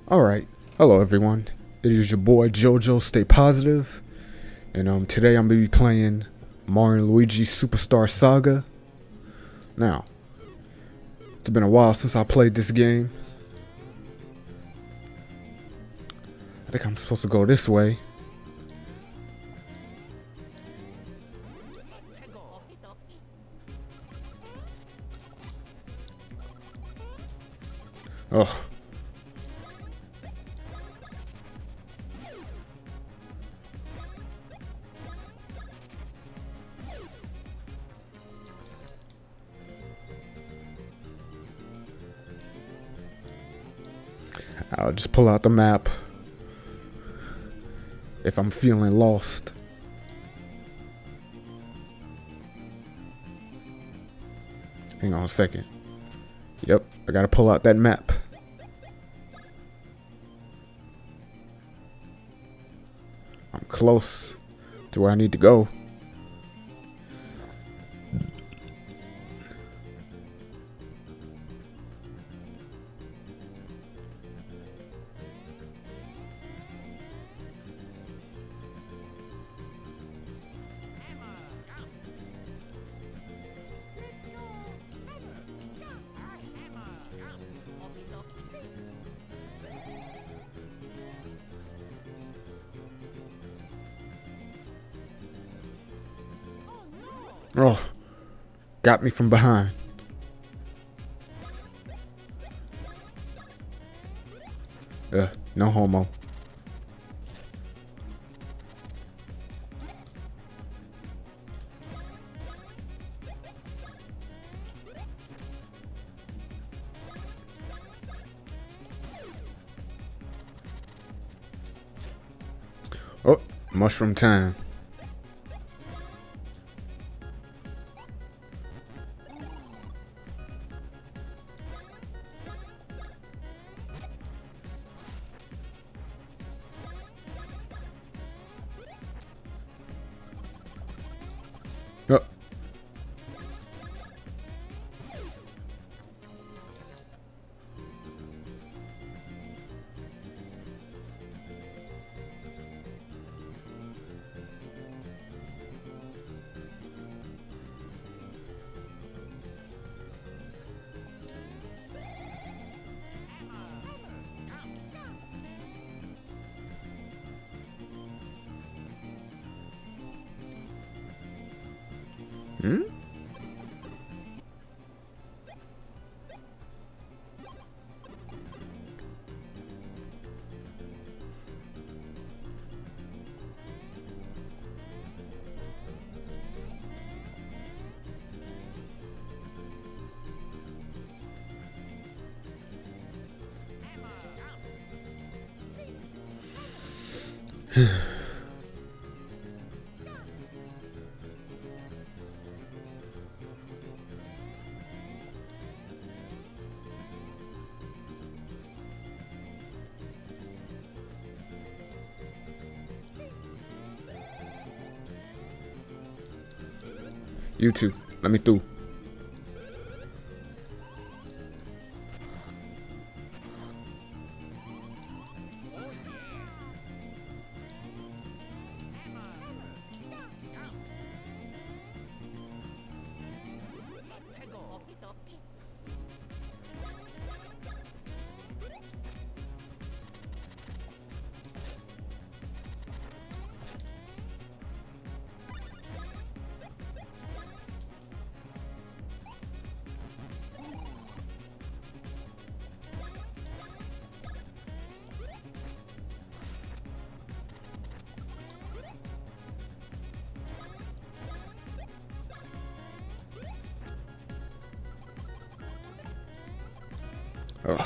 Alright, hello everyone. It is your boy JoJo, stay positive. And today I'm gonna be playing Mario and Luigi Superstar Saga. Now, it's been a while since I played this game. I think I'm supposed to go this way. Oh. I'll just pull out the map if I'm feeling lost. Hang on a second. Yep, I gotta pull out that map. I'm close to where I need to go. Oh, got me from behind. No homo. Oh, mushroom time. Oh. Hmm? You too. Let me through. Oh.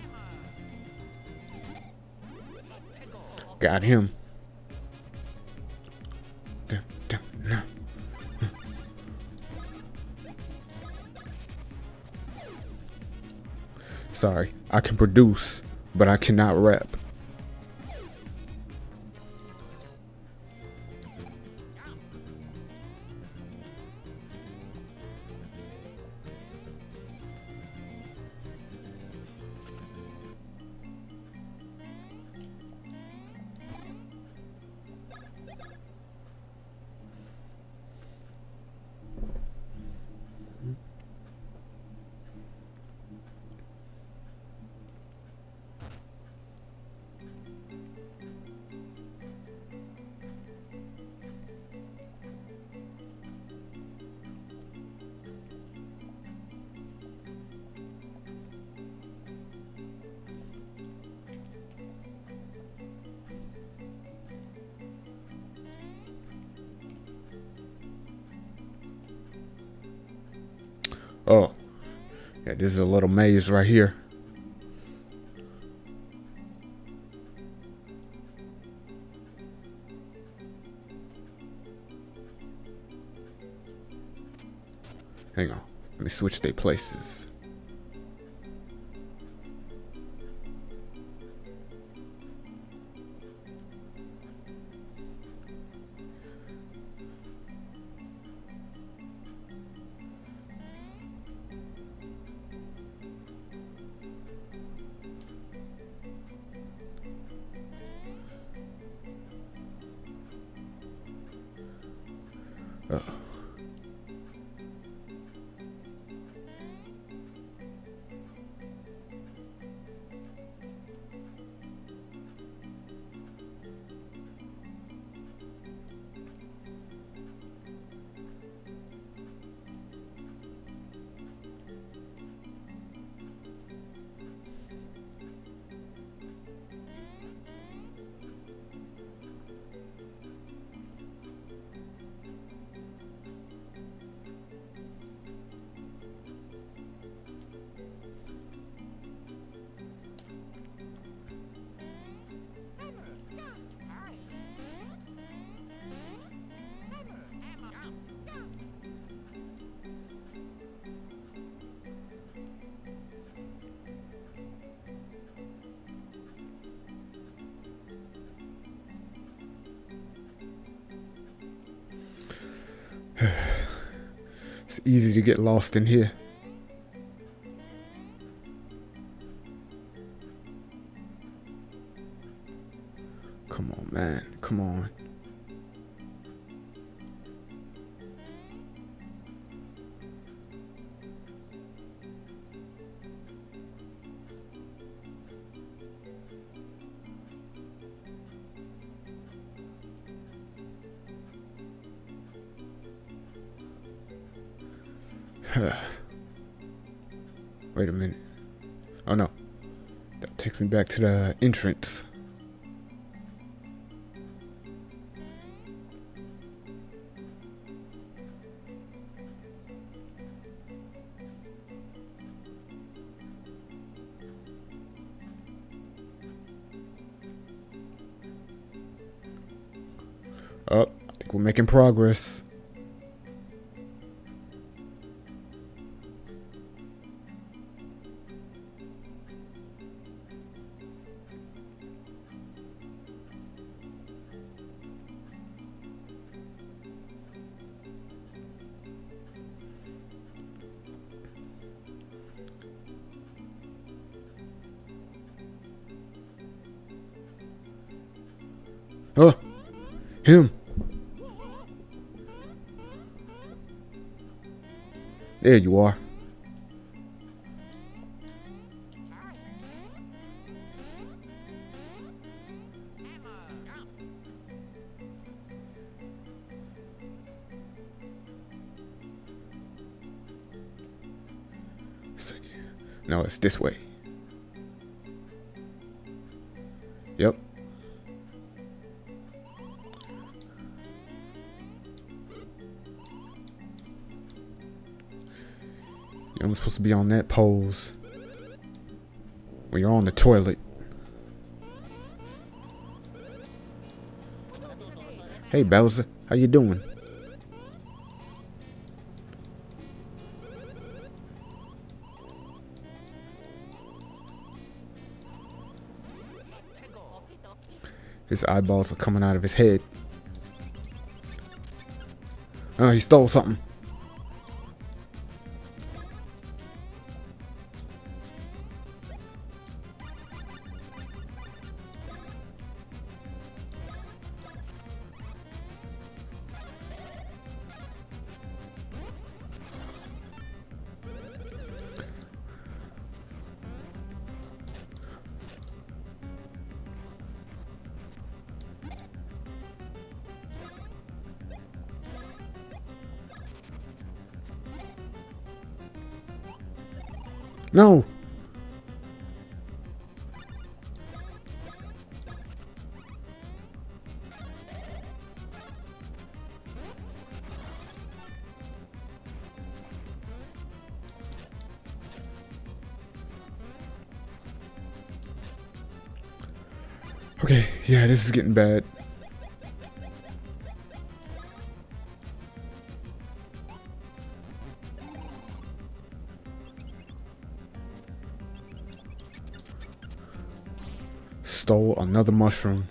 Got him. Sorry, I can produce, but I cannot rap. Oh, yeah, this is a little maze right here. Hang on, let me switch their places. Oh. It's easy to get lost in here. Come on, man. Come on. Wait a minute. Oh no. That takes me back to the entrance. Oh, I think we're making progress. Oh, him. There you are. No, it's this way. Yep. You're only supposed to be on that pose when you're on the toilet. Hey Bowser, how you doing? His eyeballs are coming out of his head. Oh, he stole something. No! Okay, yeah, this is getting bad. Stole another mushroom.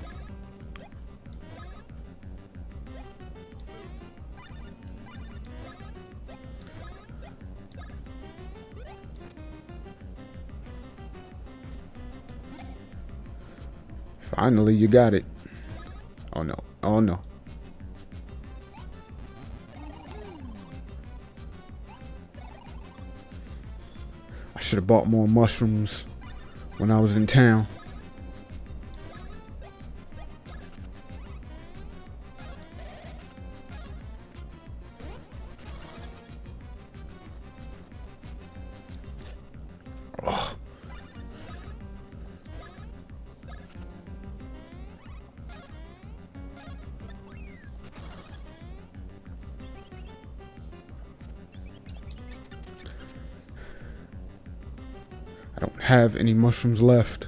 Finally, you got it. Oh no. Oh no. I should have bought more mushrooms when I was in town. Oh. I don't have any mushrooms left.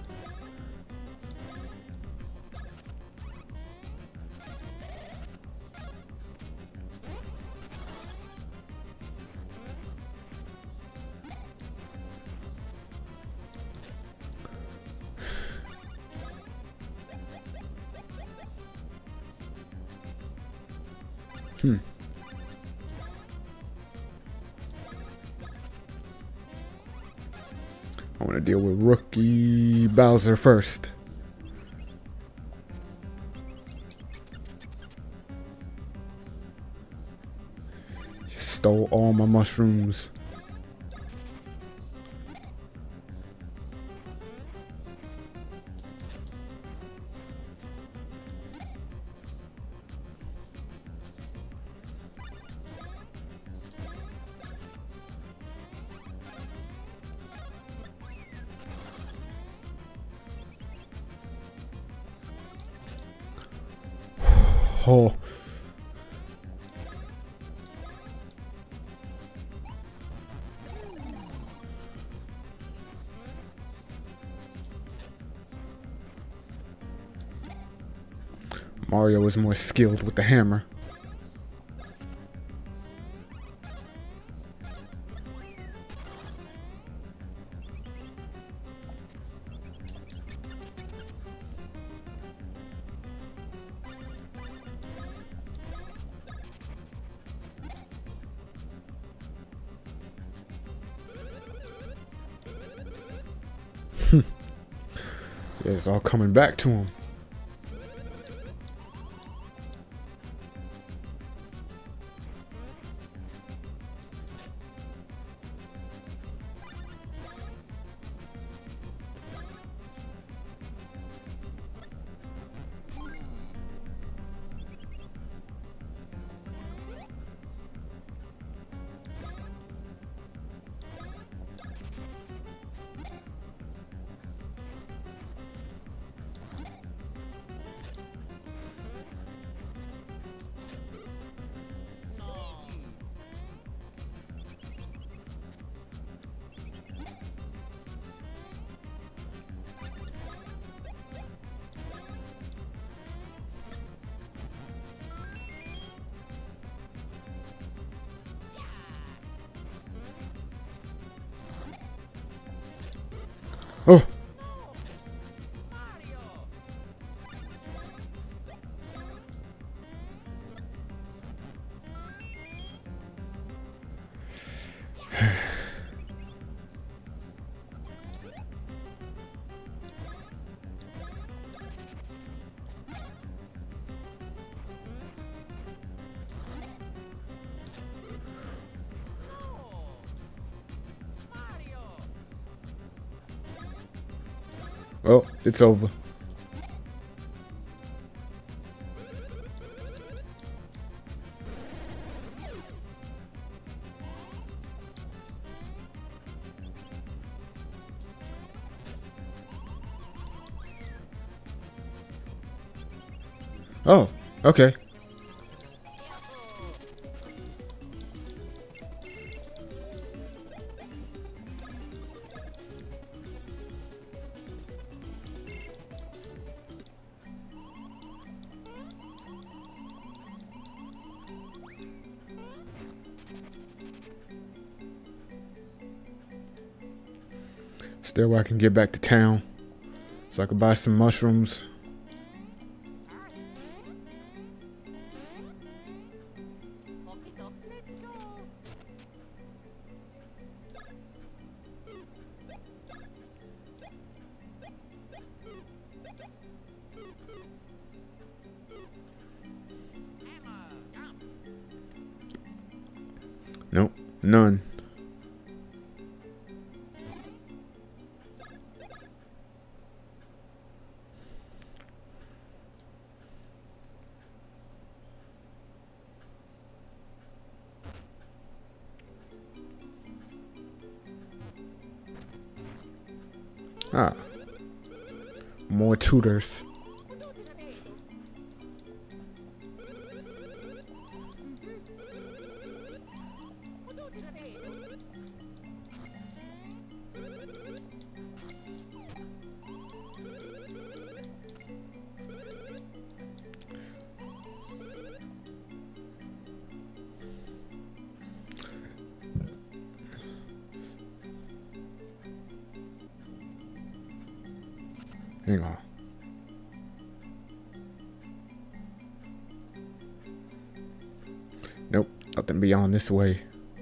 I want to deal with Rookie Bowser first. You stole all my mushrooms. Oh. Mario is more skilled with the hammer. Yeah, it's all coming back to him. Well, it's over. Oh, okay. Still, I can get back to town so I can buy some mushrooms. Nope, none. Ah, more tutors. Hang on. Nope, nothing beyond this way.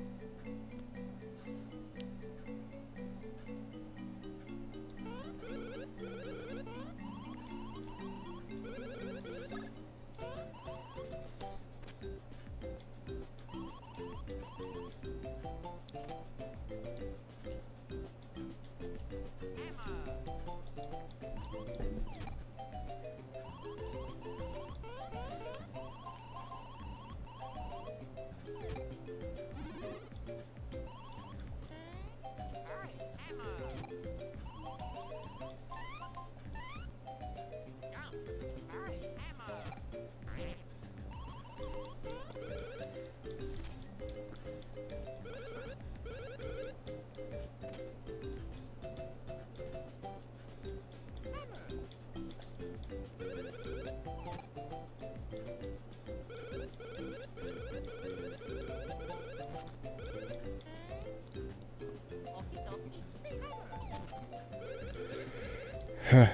I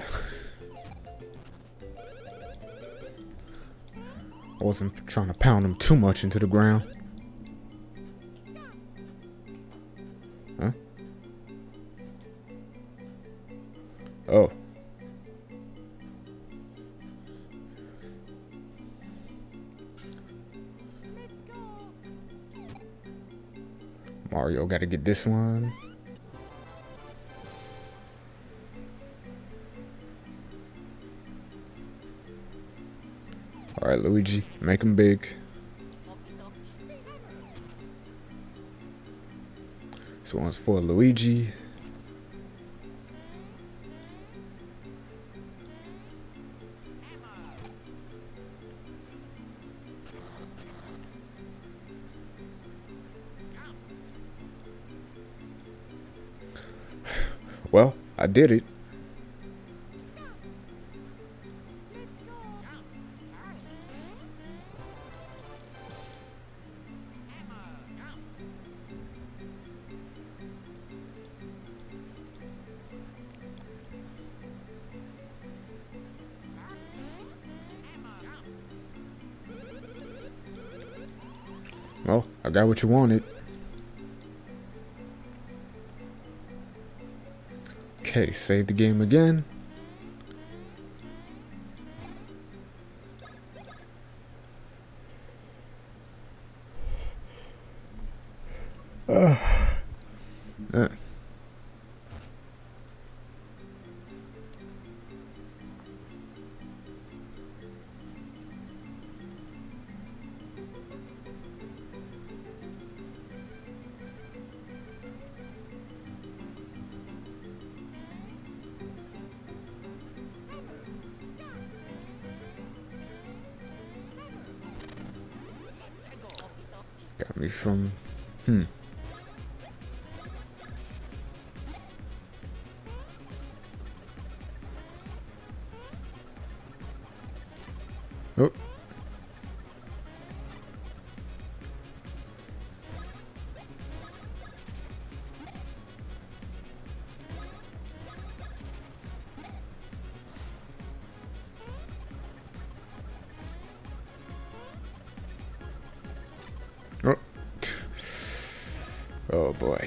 wasn't trying to pound him too much into the ground. Huh? Oh. Mario gotta get this one. Alright, Luigi, make him big. This one's for Luigi. Well, I did it. Well, I got what you wanted. Okay, save the game again. Uh. Got me from... Hmm. Oh. Oh. Oh boy.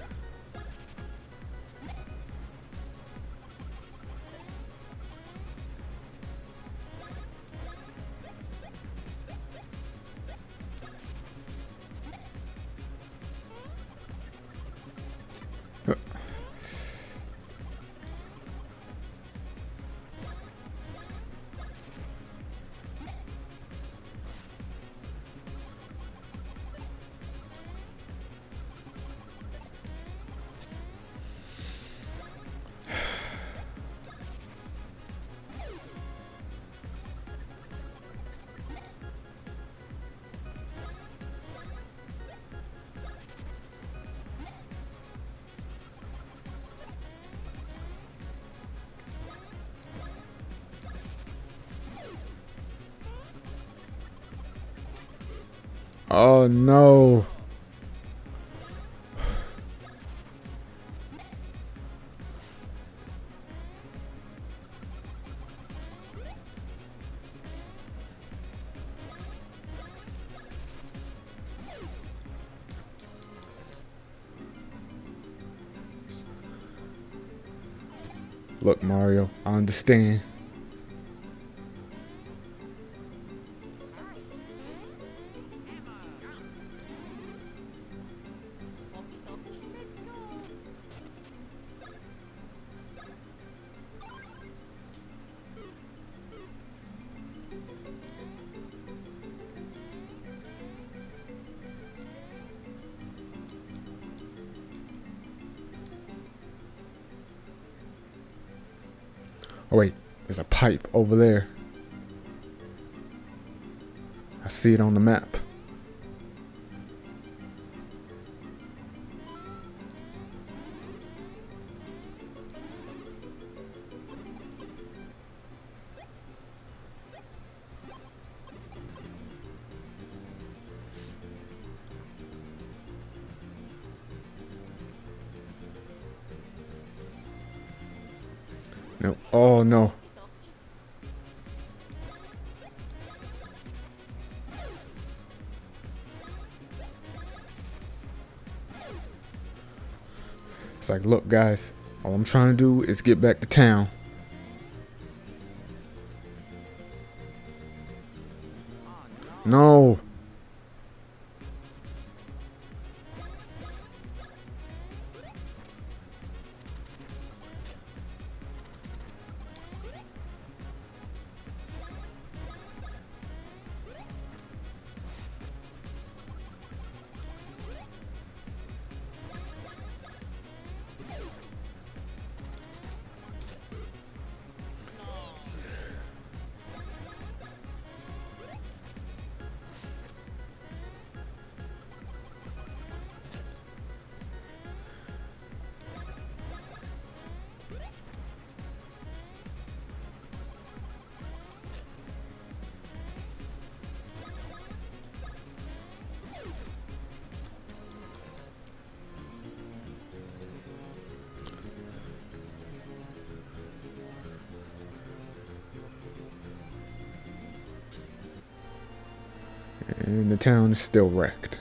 Oh no. Look, Mario, I understand. Oh wait, there's a pipe over there. I see it on the map. No. Oh no. It's like, look, guys, all I'm trying to do is get back to town. No. And the town is still wrecked.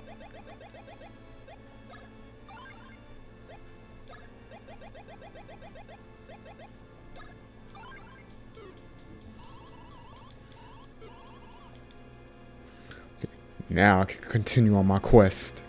Now I can continue on my quest.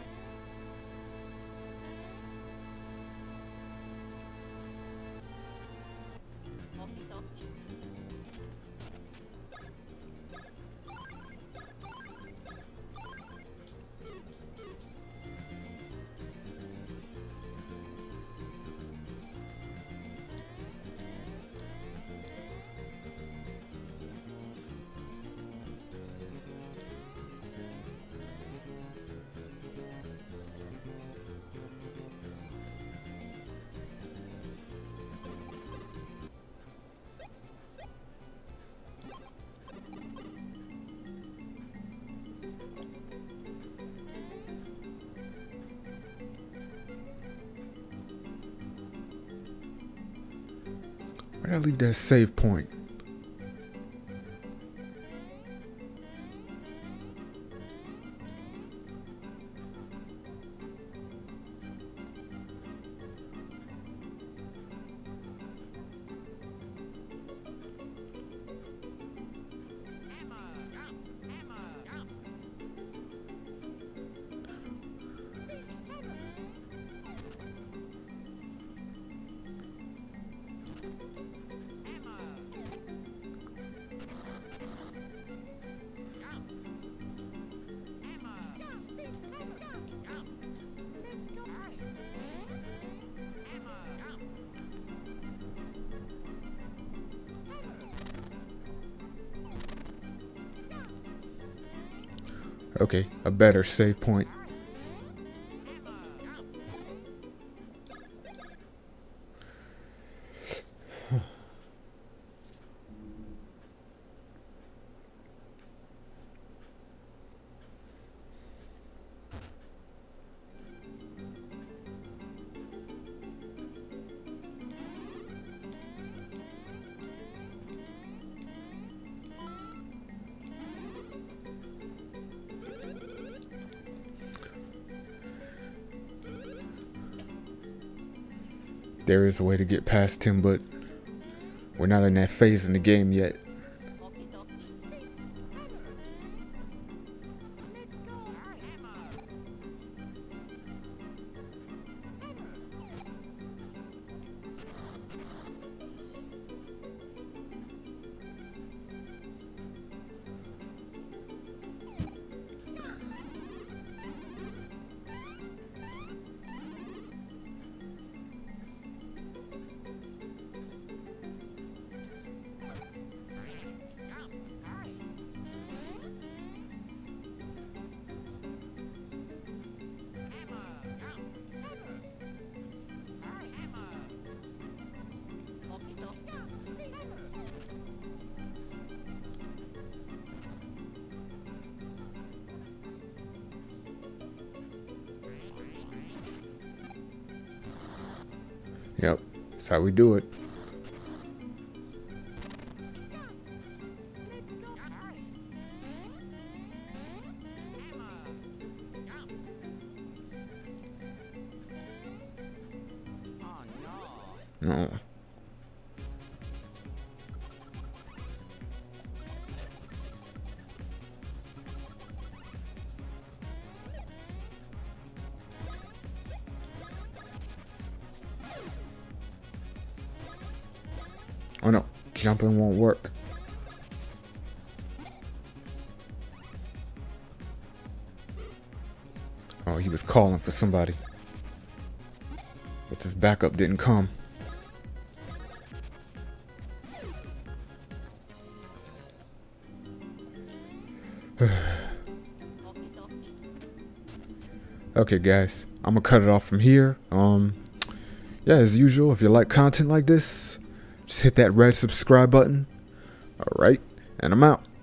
Where'd I leave that save point? Okay, a better save point. There is a way to get past him, but we're not in that phase in the game yet. Yep, that's how we do it. No. Oh no, jumping won't work. Oh, he was calling for somebody. Guess his backup didn't come. Okay guys, I'm gonna cut it off from here. Yeah, as usual, if you like content like this, just hit that red subscribe button. Alright, and I'm out.